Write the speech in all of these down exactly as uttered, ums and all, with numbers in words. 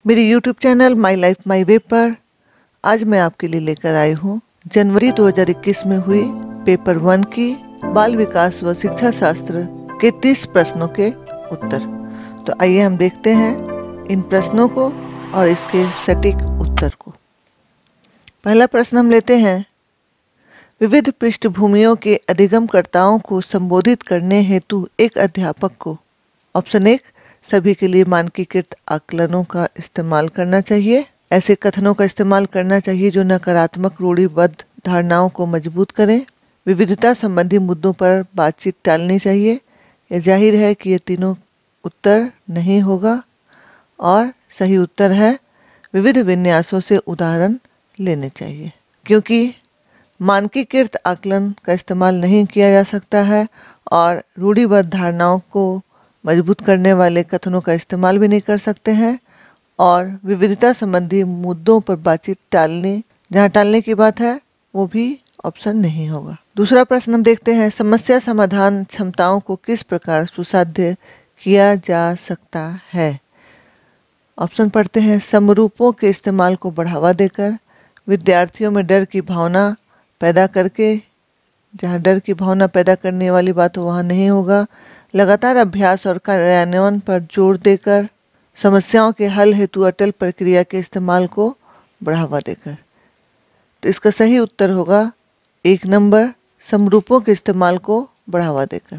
मेरी YouTube channel my life my way पर आज मैं आपके लिए लेकर आई हूँ जनवरी दो हज़ार इक्कीस में हुई पेपर वन की बाल विकास व शिक्षा शास्त्र के तीस प्रश्नों के उत्तर। तो आइए हम देखते हैं इन प्रश्नों को और इसके सटीक उत्तर को। पहला प्रश्न हम लेते हैं, विविध पृष्ठभूमियों के अधिगमकर्ताओं को संबोधित करने हेतु एक अध्यापक को ऑप्शन एक सभी के लिए मानकीकृत आकलनों का इस्तेमाल करना चाहिए। ऐसे कथनों का इस्तेमाल करना चाहिए जो नकारात्मक रूढ़िबद्ध धारणाओं को मजबूत करें। विविधता संबंधी मुद्दों पर बातचीत टालनी चाहिए। यह जाहिर है कि ये तीनों उत्तर नहीं होगा और सही उत्तर है विविध विन्यासों से उदाहरण लेने चाहिए, क्योंकि मानकीकृत आकलन का इस्तेमाल नहीं किया जा सकता है और रूढ़िबद्ध धारणाओं को मजबूत करने वाले कथनों का इस्तेमाल भी नहीं कर सकते हैं। और विविधता संबंधी मुद्दों पर बातचीत टालने जहाँ टालने की बात है वो भी ऑप्शन नहीं होगा। दूसरा प्रश्न हम देखते हैं, समस्या समाधान क्षमताओं को किस प्रकार सुसाध्य किया जा सकता है। ऑप्शन पढ़ते हैं, समरूपों के इस्तेमाल को बढ़ावा देकर, विद्यार्थियों में डर की भावना पैदा करके, जहाँ डर की भावना पैदा करने वाली बात हो वहाँ नहीं होगा, लगातार अभ्यास और कार्यान्वयन पर जोर देकर, समस्याओं के हल हेतु अटल प्रक्रिया के इस्तेमाल को बढ़ावा देकर। तो इसका सही उत्तर होगा एक नंबर, समरूपों के इस्तेमाल को बढ़ावा देकर।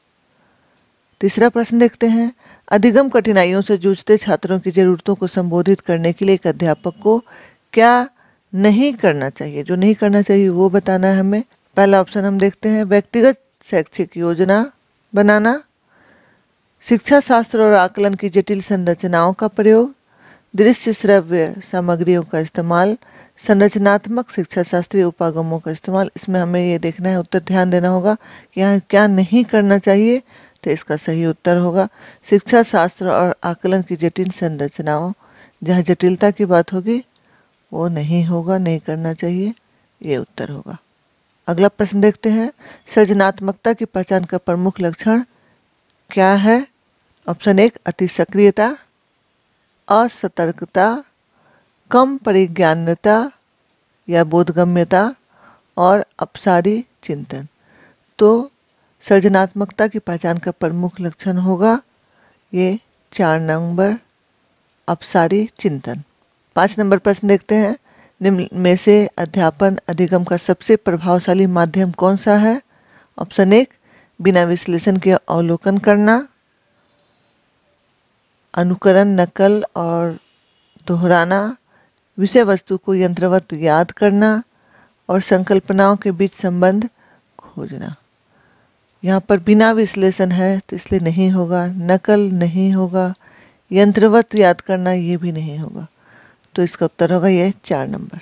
तीसरा प्रश्न देखते हैं, अधिगम कठिनाइयों से जूझते छात्रों की जरूरतों को संबोधित करने के लिए एक अध्यापक को क्या नहीं करना चाहिए। जो नहीं करना चाहिए वो बताना है हमें। पहला ऑप्शन हम देखते हैं, व्यक्तिगत शैक्षिक योजना बनाना, शिक्षा शास्त्र और आकलन की जटिल संरचनाओं का प्रयोग, दृश्य श्रव्य सामग्रियों का इस्तेमाल, संरचनात्मक शिक्षा शास्त्रीय उपागमों का इस्तेमाल। इसमें हमें ये देखना है, उत्तर ध्यान देना होगा कि यहाँ क्या नहीं करना चाहिए। तो इसका सही उत्तर होगा शिक्षा शास्त्र और आकलन की जटिल संरचनाओं। जहाँ जटिलता की बात होगी वो नहीं होगा, नहीं करना चाहिए, ये उत्तर होगा। अगला प्रश्न देखते हैं, सृजनात्मकता की पहचान का प्रमुख लक्षण क्या है। ऑप्शन एक अति सक्रियता, असतर्कता, कम परिज्ञानता या बोधगम्यता और अपसारी चिंतन। तो सृजनात्मकता की पहचान का प्रमुख लक्षण होगा ये चार नंबर, अपसारी चिंतन। पाँच नंबर प्रश्न देखते हैं, निम्न में से अध्यापन अधिगम का सबसे प्रभावशाली माध्यम कौन सा है। ऑप्शन एक बिना विश्लेषण के अवलोकन करना, अनुकरण, नकल और दोहराना, विषय वस्तु को यंत्रवत याद करना और संकल्पनाओं के बीच संबंध खोजना। यहाँ पर बिना विश्लेषण है तो इसलिए नहीं होगा, नकल नहीं होगा, यंत्रवत याद करना ये भी नहीं होगा। तो इसका उत्तर होगा ये चार नंबर।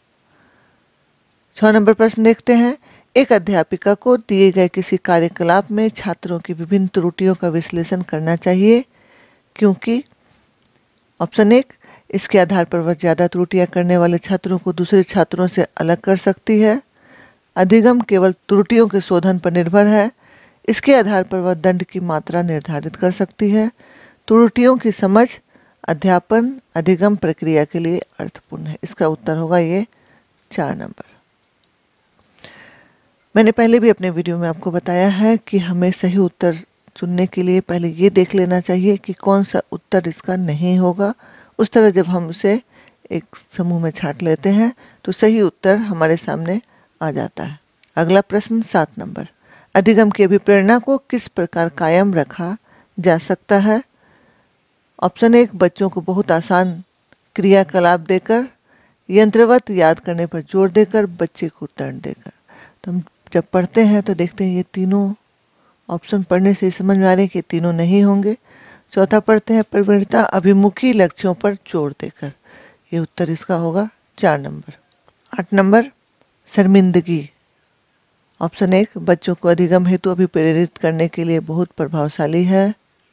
छह नंबर प्रश्न देखते हैं, एक अध्यापिका को दिए गए किसी कार्यकलाप में छात्रों की विभिन्न त्रुटियों का विश्लेषण करना चाहिए, क्योंकि ऑप्शन एक इसके आधार पर वह ज्यादा त्रुटियां करने वाले छात्रों को दूसरे छात्रों से अलग कर सकती है। अधिगम केवल त्रुटियों के शोधन पर निर्भर है, इसके आधार पर वह दंड की मात्रा निर्धारित कर सकती है। त्रुटियों की समझ अध्यापन अधिगम प्रक्रिया के लिए अर्थपूर्ण है। इसका उत्तर होगा ये चार नंबर। मैंने पहले भी अपने वीडियो में आपको बताया है कि हमें सही उत्तर चुनने के लिए पहले ये देख लेना चाहिए कि कौन सा उत्तर इसका नहीं होगा। उस तरह जब हम उसे एक समूह में छांट लेते हैं तो सही उत्तर हमारे सामने आ जाता है। अगला प्रश्न सात नंबर, अधिगम की अभिप्रेरणा को किस प्रकार कायम रखा जा सकता है। ऑप्शन एक बच्चों को बहुत आसान क्रियाकलाप देकर, यंत्रवत याद करने पर जोर देकर, बच्चे को दंड देकर। तो हम जब पढ़ते हैं तो देखते हैं ये तीनों ऑप्शन पढ़ने से समझ में आ रहे हैं कि तीनों नहीं होंगे। चौथा पढ़ते हैं, प्रवृत्ता अभिमुखी लक्ष्यों पर जोर देकर। ये उत्तर इसका होगा चार नंबर। आठ नंबर, शर्मिंदगी। ऑप्शन एक बच्चों को अधिगम हेतु अभिप्रेरित करने के लिए बहुत प्रभावशाली है।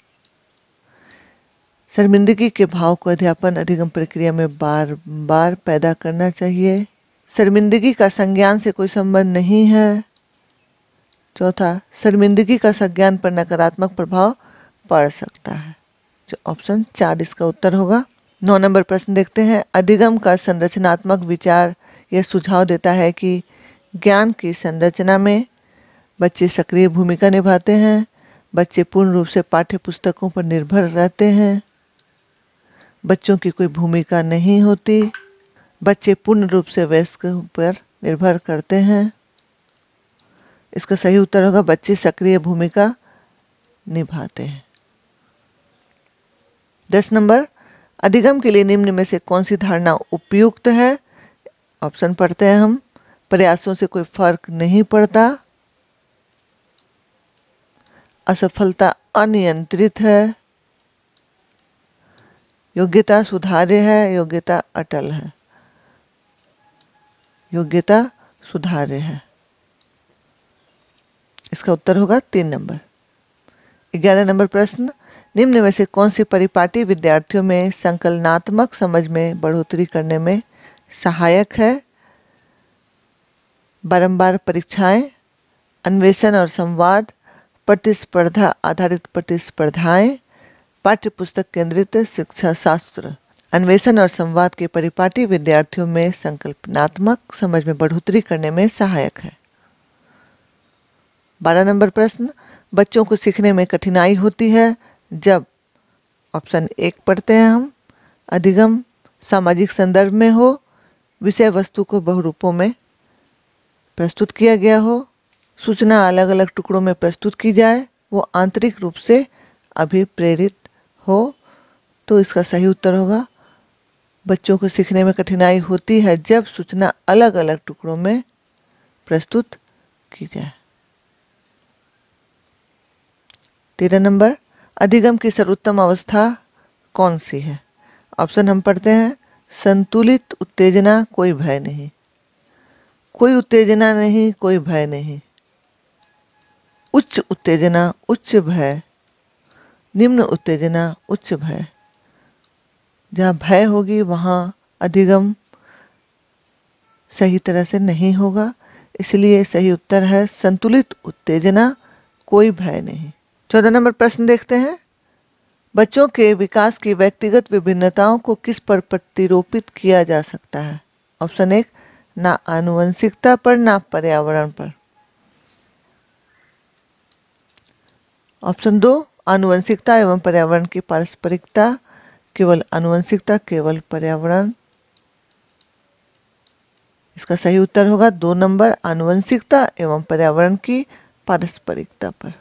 शर्मिंदगी के भाव को अध्यापन अधिगम प्रक्रिया में बार बार पैदा करना चाहिए। शर्मिंदगी का संज्ञान से कोई संबंध नहीं है। चौथा, शर्मिंदगी का संज्ञान पर नकारात्मक प्रभाव पड़ सकता है। जो ऑप्शन चार इसका उत्तर होगा। नौ नंबर प्रश्न देखते हैं। अधिगम का संरचनात्मक विचार यह सुझाव देता है कि ज्ञान की संरचना में बच्चे सक्रिय भूमिका निभाते हैं, बच्चे पूर्ण रूप से पाठ्य पुस्तकों पर निर्भर रहते हैं, बच्चों की कोई भूमिका नहीं होती, बच्चे पूर्ण रूप से वयस्कों पर निर्भर करते हैं। इसका सही उत्तर होगा बच्चे सक्रिय भूमिका निभाते हैं। दस नंबर, अधिगम के लिए निम्न में से कौन सी धारणा उपयुक्त है? ऑप्शन पढ़ते हैं हम। प्रयासों से कोई फर्क नहीं पड़ता, असफलता अनियंत्रित है, योग्यता सुधार्य है, योग्यता अटल है। योग्यता सुधार्य है। इसका उत्तर होगा तीन नंबर। ग्यारह नंबर प्रश्न, निम्न में से कौन सी परिपाटी विद्यार्थियों में संकलनात्मक समझ में बढ़ोतरी करने में सहायक है? बारंबार परीक्षाएं, अन्वेषण और संवाद, प्रतिस्पर्धा आधारित प्रतिस्पर्धाएं, पाठ्य पुस्तक केंद्रित शिक्षा शास्त्र। अन्वेषण और संवाद के परिपाटी विद्यार्थियों में संकल्पनात्मक समझ में बढ़ोतरी करने में सहायक है। बारह नंबर प्रश्न, बच्चों को सीखने में कठिनाई होती है जब, ऑप्शन एक पढ़ते हैं हम, अधिगम सामाजिक संदर्भ में हो, विषय वस्तु को बहुरूपों में प्रस्तुत किया गया हो, सूचना अलग अलग टुकड़ों में प्रस्तुत की जाए, वो आंतरिक रूप से अभिप्रेरित हो। तो इसका सही उत्तर होगा बच्चों को सीखने में कठिनाई होती है जब सूचना अलग अलग टुकड़ों में प्रस्तुत की जाए। तेरह नंबर, अधिगम की सर्वोत्तम अवस्था कौन सी है? ऑप्शन हम पढ़ते हैं। संतुलित उत्तेजना, कोई भय नहीं, कोई उत्तेजना नहीं, कोई भय नहीं, उच्च उत्तेजना, उच्च भय, निम्न उत्तेजना, उच्च भय। जहाँ भय होगी वहाँ अधिगम सही तरह से नहीं होगा, इसलिए सही उत्तर है संतुलित उत्तेजना, कोई भय नहीं। चौदह नंबर प्रश्न देखते हैं। बच्चों के विकास की व्यक्तिगत विभिन्नताओं को किस पर प्रतिरोपित किया जा सकता है? ऑप्शन एक, ना आनुवंशिकता पर, ना पर्यावरण पर। ऑप्शन दो, आनुवंशिकता एवं पर्यावरण की पारस्परिकता, केवल आनुवंशिकता, केवल पर्यावरण। इसका सही उत्तर होगा दो नंबर, आनुवंशिकता एवं पर्यावरण की पारस्परिकता पर।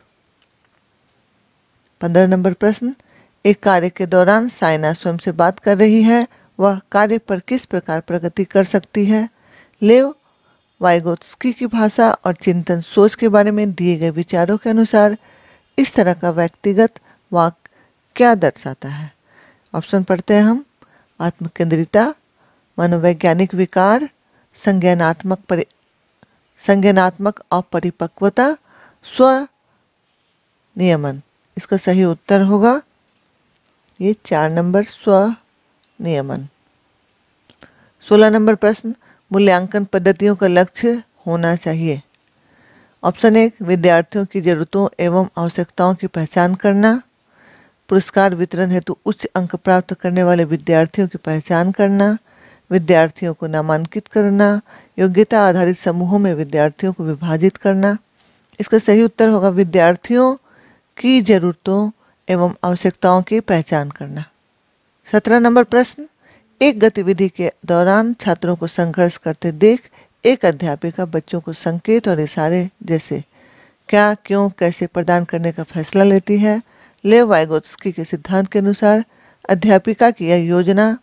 पंद्रह नंबर प्रश्न, एक कार्य के दौरान साइना स्वयं से बात कर रही है, वह कार्य पर किस प्रकार प्रगति कर सकती है? लेव वाइगोत्स्की की भाषा और चिंतन सोच के बारे में दिए गए विचारों के अनुसार इस तरह का व्यक्तिगत वाक्य क्या दर्शाता है? ऑप्शन पढ़ते हैं हम। आत्मकेंद्रिता, मनोवैज्ञानिक विकार, संज्ञानात्मक परि संज्ञानात्मक अपरिपक्वता, स्व नियमन। इसका सही उत्तर होगा ये चार नंबर, स्व नियमन। सोलह नंबर प्रश्न, मूल्यांकन पद्धतियों का लक्ष्य होना चाहिए। ऑप्शन एक, विद्यार्थियों की जरूरतों एवं आवश्यकताओं की पहचान करना, पुरस्कार वितरण हेतु उच्च अंक प्राप्त करने वाले विद्यार्थियों की पहचान करना, विद्यार्थियों को नामांकित करना, योग्यता आधारित समूहों में विद्यार्थियों को विभाजित करना। इसका सही उत्तर होगा विद्यार्थियों की जरूरतों एवं आवश्यकताओं की पहचान करना। सत्रह नंबर प्रश्न, एक गतिविधि के दौरान छात्रों को संघर्ष करते देख एक अध्यापिका बच्चों को संकेत और इशारे जैसे क्या, क्यों, कैसे प्रदान करने का फैसला लेती है? लेव वाइगोत्स्की के सिद्धांत के अनुसार अध्यापिका की यह योजना,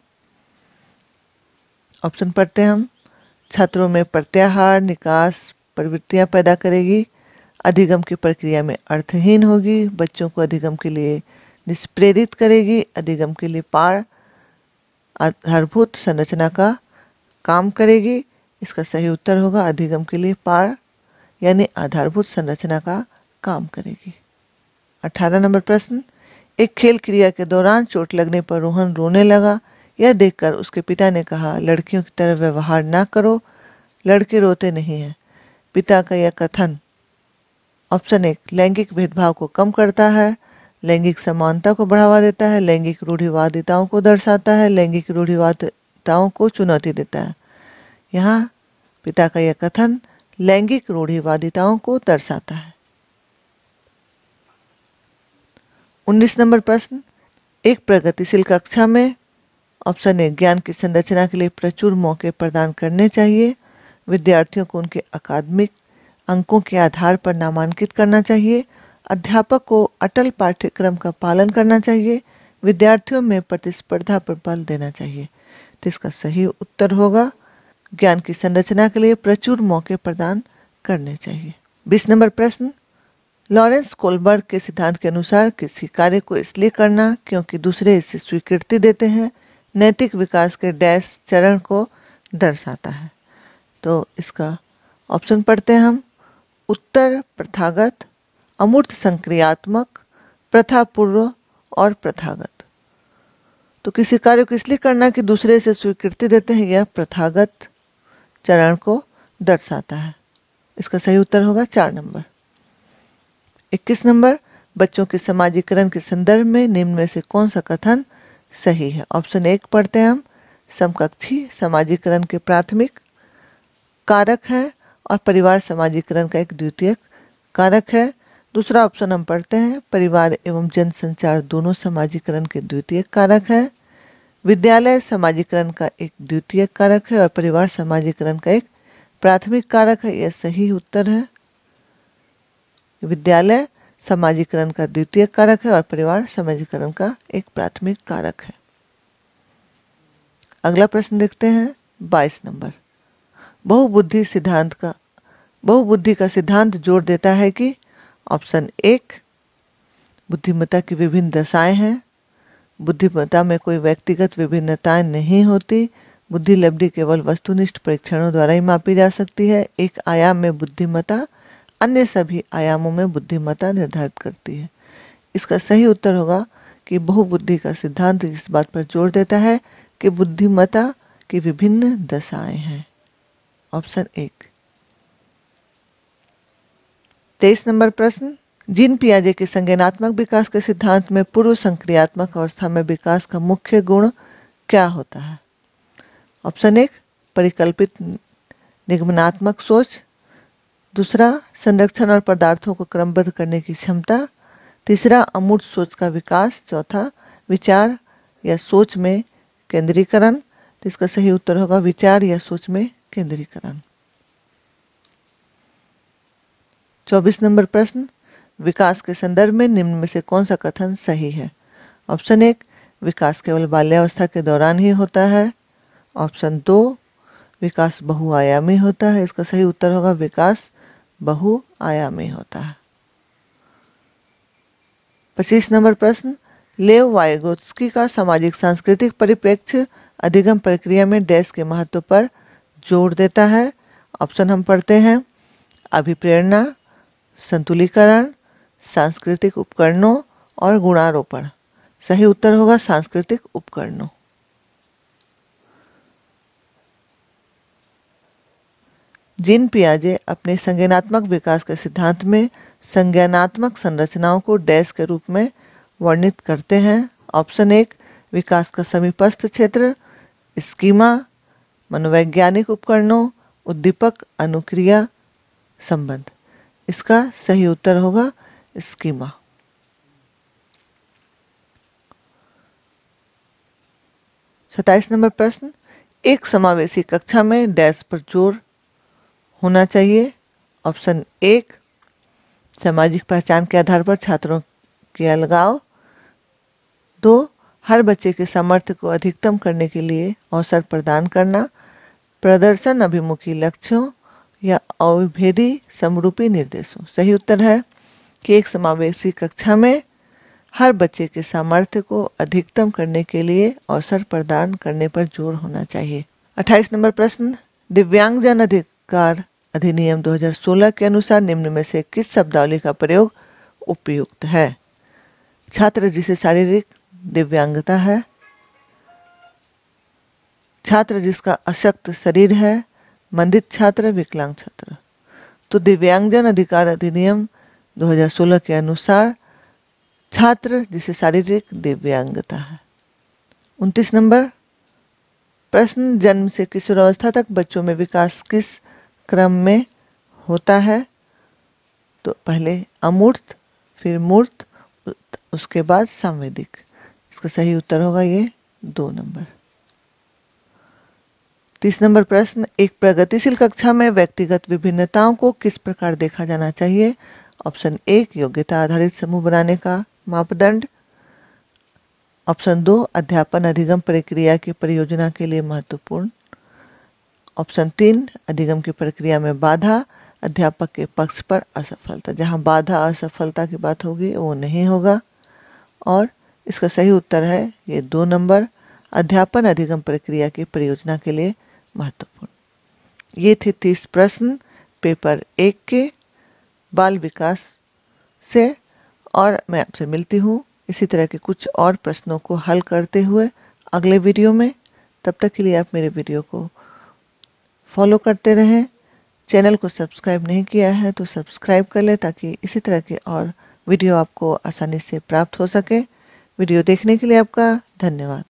ऑप्शन पढ़ते हैं हम, छात्रों में प्रत्याहार निकास प्रवृत्तियां पैदा करेगी, अधिगम की प्रक्रिया में अर्थहीन होगी, बच्चों को अधिगम के लिए निष्प्रेरित करेगी, अधिगम के लिए पार आधारभूत संरचना का काम करेगी। इसका सही उत्तर होगा अधिगम के लिए पार यानी आधारभूत संरचना का काम करेगी। अठारह नंबर प्रश्न, एक खेल क्रिया के दौरान चोट लगने पर रोहन रोने लगा, यह देखकर उसके पिता ने कहा लड़कियों की तरह व्यवहार ना करो, लड़के रोते नहीं हैं। पिता का यह कथन, ऑप्शन एक, लैंगिक भेदभाव को कम करता है, लैंगिक समानता को बढ़ावा देता है, लैंगिक रूढ़िवादिताओं को दर्शाता है, लैंगिक रूढ़िवादिताओं को चुनौती देता है। यहाँ पिता का यह कथन लैंगिक रूढ़िवादिताओं को दर्शाता है। उन्नीस नंबर प्रश्न, एक प्रगतिशील कक्षा में ऑप्शन ए ज्ञान की संरचना के लिए प्रचुर मौके प्रदान करने चाहिए, विद्यार्थियों को उनके अकादमिक अंकों के आधार पर नामांकित करना चाहिए, अध्यापक को अटल पाठ्यक्रम का पालन करना चाहिए, विद्यार्थियों में प्रतिस्पर्धा पर बल देना चाहिए। तो इसका सही उत्तर होगा ज्ञान की संरचना के लिए प्रचुर मौके प्रदान करने चाहिए। बीस नंबर प्रश्न, लॉरेंस कोलबर्ग के सिद्धांत के अनुसार किसी कार्य को इसलिए करना क्योंकि दूसरे इसे स्वीकृति देते हैं नैतिक विकास के डैश चरण को दर्शाता है। तो इसका ऑप्शन पढ़ते हैं हम। उत्तर प्रथागत, अमूर्त संक्रियात्मक, प्रथा पूर्व और प्रथागत। तो किसी कार्य को इसलिए करना कि दूसरे से स्वीकृति देते हैं, यह प्रथागत चरण को दर्शाता है। इसका सही उत्तर होगा चार नंबर। इक्कीस नंबर, बच्चों के समाजीकरण के संदर्भ में निम्न में से कौन सा कथन सही है। ऑप्शन एक पढ़ते हैं हम। समकक्षी समाजीकरण के प्राथमिक कारक है और परिवार समाजीकरण का एक द्वितीयक कारक है। दूसरा ऑप्शन हम पढ़ते हैं, परिवार एवं जनसंचार दोनों समाजीकरण के द्वितीयक कारक है। विद्यालय समाजीकरण का एक द्वितीयक कारक है और परिवार समाजीकरण का एक प्राथमिक कारक है। यह सही उत्तर है। विद्यालय समाजीकरण का द्वितीयक कारक है और परिवार समाजीकरण का एक प्राथमिक कारक है। अगला प्रश्न देखते हैं, बाईस नंबर। बहुबुद्धि सिद्धांत का बहुबुद्धि का सिद्धांत जोर देता है कि ऑप्शन एक, बुद्धिमत्ता की विभिन्न दशाएं हैं, बुद्धिमत्ता में कोई व्यक्तिगत विभिन्नताएं नहीं होती, बुद्धि लब्धि केवल वस्तुनिष्ठ परीक्षणों द्वारा ही मापी जा सकती है, एक आयाम में बुद्धिमत्ता अन्य सभी आयामों में बुद्धिमत्ता निर्धारित करती है। इसका सही उत्तर होगा कि बहुबुद्धि का सिद्धांत इस बात पर जोर देता है कि बुद्धिमत्ता की विभिन्न दशाएं हैं। ऑप्शन एक। तेईस नंबर प्रश्न, जीन पियाजे के संज्ञानात्मक विकास के सिद्धांत में पूर्व संक्रियात्मक अवस्था में विकास का मुख्य गुण क्या होता है। ऑप्शन एक, परिकल्पित निगमनात्मक सोच। दूसरा, संरक्षण और पदार्थों को क्रमबद्ध करने की क्षमता। तीसरा, अमूर्त सोच का विकास। चौथा, विचार या सोच में केंद्रीकरण। तो इसका सही उत्तर होगा विचार या सोच में केंद्रीकरण। चौबीस नंबर प्रश्न, विकास के संदर्भ में निम्न में से कौन सा कथन सही है। ऑप्शन एक, विकास केवल बाल्यावस्था के दौरान ही होता है। ऑप्शन दो, विकास बहुआयामी होता है। इसका सही उत्तर होगा विकास बहुआयामी होता है। पच्चीस नंबर प्रश्न, लेव वाइगोत्स्की का सामाजिक सांस्कृतिक परिप्रेक्ष्य अधिगम प्रक्रिया में डैश के महत्व पर जोर देता है। ऑप्शन हम पढ़ते हैं, अभिप्रेरणा, संतुलीकरण, सांस्कृतिक उपकरणों और गुणारोपण। सही उत्तर होगा सांस्कृतिक उपकरणों। जीन पियाजे अपने संज्ञानात्मक विकास के सिद्धांत में संज्ञानात्मक संरचनाओं को डैश के रूप में वर्णित करते हैं। ऑप्शन एक, विकास का समीपस्थ क्षेत्र, स्कीमा, मनोवैज्ञानिक उपकरणों, उद्दीपक अनुक्रिया संबंध। इसका सही उत्तर होगा स्कीमा। सत्ताईस नंबर प्रश्न, एक समावेशी कक्षा में डैश पर जोर होना चाहिए। ऑप्शन एक, सामाजिक पहचान के आधार पर छात्रों के अलगाव। दो, हर बच्चे के सामर्थ्य को अधिकतम करने के लिए अवसर प्रदान करना, प्रदर्शन अभिमुखी लक्ष्यों या अविभेदी समरूपी निर्देशों। सही उत्तर है कि एक समावेशी कक्षा में हर बच्चे के सामर्थ्य को अधिकतम करने के लिए अवसर प्रदान करने पर जोर होना चाहिए। अट्ठाईस नंबर प्रश्न, दिव्यांगजन अधिकार अधिनियम दो हज़ार सोलह के अनुसार निम्न में से किस शब्दावली का प्रयोग उपयुक्त है। छात्र जिसे शारीरिक दिव्यांगता है, छात्र जिसका अशक्त शरीर है, मंदित छात्र, विकलांग छात्र। तो दिव्यांगजन अधिकार अधिनियम दो हज़ार सोलह के अनुसार छात्र जिसे शारीरिक दिव्यांगता है। उनतीस नंबर प्रश्न, जन्म से किशोरावस्था तक बच्चों में विकास किस क्रम में होता है? तो पहले अमूर्त, फिर मूर्त, उसके बाद संवेदिक। इसका सही उत्तर होगा ये दो नंबर। तीस नंबर प्रश्न, एक प्रगतिशील कक्षा में व्यक्तिगत विभिन्नताओं को किस प्रकार देखा जाना चाहिए? ऑप्शन एक, योग्यता आधारित समूह बनाने का मापदंड। ऑप्शन दो, अध्यापन अधिगम प्रक्रिया की परियोजना के लिए महत्वपूर्ण। ऑप्शन तीन, अधिगम की प्रक्रिया में बाधा, अध्यापक के पक्ष पर असफलता। जहां बाधा असफलता की बात होगी वो नहीं होगा। और इसका सही उत्तर है ये दो नंबर, अध्यापन अधिगम प्रक्रिया की परियोजना के लिए महत्वपूर्ण। ये थे तीस प्रश्न पेपर एक के बाल विकास से। और मैं आपसे मिलती हूँ इसी तरह के कुछ और प्रश्नों को हल करते हुए अगले वीडियो में। तब तक के लिए आप मेरे वीडियो को फॉलो करते रहें। चैनल को सब्सक्राइब नहीं किया है तो सब्सक्राइब कर लें ताकि इसी तरह के और वीडियो आपको आसानी से प्राप्त हो सके। वीडियो देखने के लिए आपका धन्यवाद।